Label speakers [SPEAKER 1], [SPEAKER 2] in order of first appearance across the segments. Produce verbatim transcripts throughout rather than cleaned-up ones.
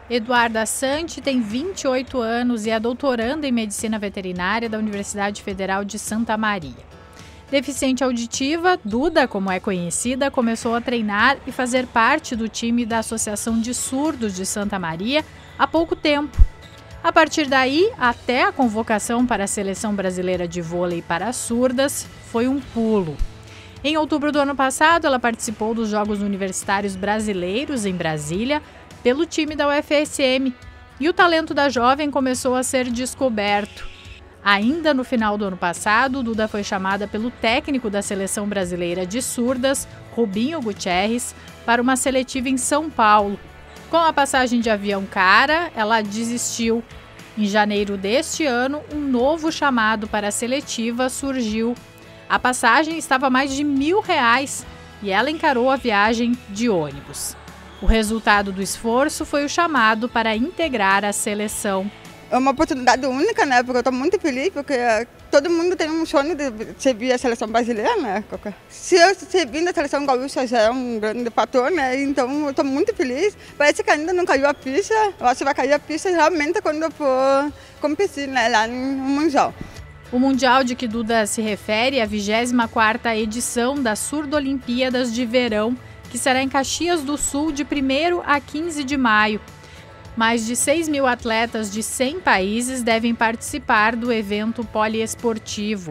[SPEAKER 1] Eduarda Santi tem vinte e oito anos e é doutoranda em Medicina Veterinária da Universidade Federal de Santa Maria. Deficiente auditiva, Duda, como é conhecida, começou a treinar e fazer parte do time da Associação de Surdos de Santa Maria há pouco tempo. A partir daí, até a convocação para a Seleção Brasileira de Vôlei para Surdas foi um pulo. Em outubro do ano passado, ela participou dos Jogos Universitários Brasileiros em Brasília pelo time da U F S M e o talento da jovem começou a ser descoberto. Ainda no final do ano passado, Duda foi chamada pelo técnico da Seleção Brasileira de Surdas, Rubinho Gutierrez, para uma seletiva em São Paulo. Com a passagem de avião cara, ela desistiu. Em janeiro deste ano, um novo chamado para a seletiva surgiu. A passagem estava mais de mil reais e ela encarou a viagem de ônibus. O resultado do esforço foi o chamado para integrar a seleção.
[SPEAKER 2] É uma oportunidade única, né? Porque eu estou muito feliz, porque todo mundo tem um sonho de servir a seleção brasileira, né? Se eu servir na seleção gaúcha já é um grande fator, né? Então eu estou muito feliz. Parece que ainda não caiu a ficha. Eu acho que vai cair a ficha realmente quando eu for competir, né? Lá no Mundial.
[SPEAKER 1] O Mundial de que Duda se refere é a vigésima quarta edição das Surdo-Olimpíadas de Verão, que será em Caxias do Sul de primeiro a quinze de maio. Mais de seis mil atletas de cem países devem participar do evento poliesportivo.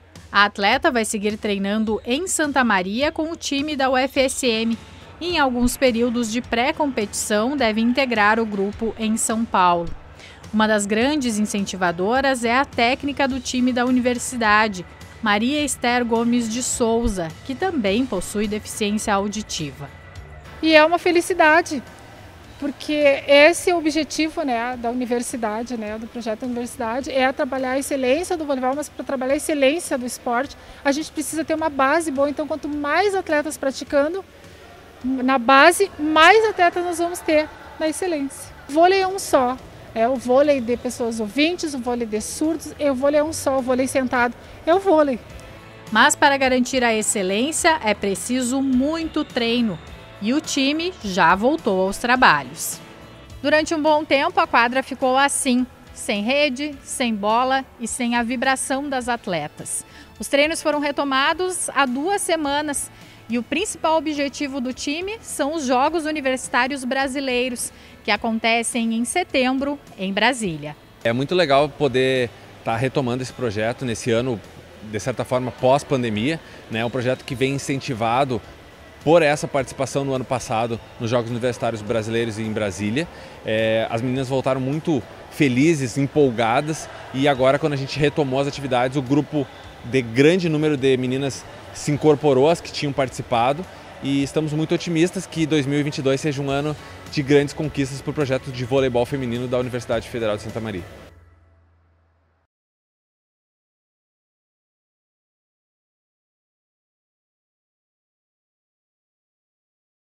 [SPEAKER 1] A atleta vai seguir treinando em Santa Maria com o time da U F S M e, em alguns períodos de pré-competição, deve integrar o grupo em São Paulo. Uma das grandes incentivadoras é a técnica do time da universidade, Maria Esther Gomes de Souza, que também possui deficiência auditiva.
[SPEAKER 3] E é uma felicidade, porque esse é o objetivo, né, da universidade, né, do projeto da universidade, é trabalhar a excelência do voleibol, mas para trabalhar a excelência do esporte, a gente precisa ter uma base boa. Então, quanto mais atletas praticando na base, mais atletas nós vamos ter na excelência. O vôlei é um só. É o vôlei de pessoas ouvintes, o vôlei de surdos, e o vôlei é um só, o vôlei sentado é o vôlei.
[SPEAKER 1] Mas para garantir a excelência é preciso muito treino e o time já voltou aos trabalhos. Durante um bom tempo a quadra ficou assim, sem rede, sem bola e sem a vibração das atletas. Os treinos foram retomados há duas semanas e o principal objetivo do time são os Jogos Universitários Brasileiros, que acontecem em setembro em Brasília.
[SPEAKER 4] É muito legal poder estar retomando esse projeto nesse ano, de certa forma, pós-pandemia, né? Um projeto que vem incentivado por essa participação no ano passado nos Jogos Universitários Brasileiros em Brasília. É, as meninas voltaram muito felizes, empolgadas, e agora, quando a gente retomou as atividades, o grupo de grande número de meninas se incorporou, as que tinham participado, e estamos muito otimistas que dois mil e vinte e dois seja um ano de grandes conquistas para o projeto de voleibol feminino da Universidade Federal de Santa Maria.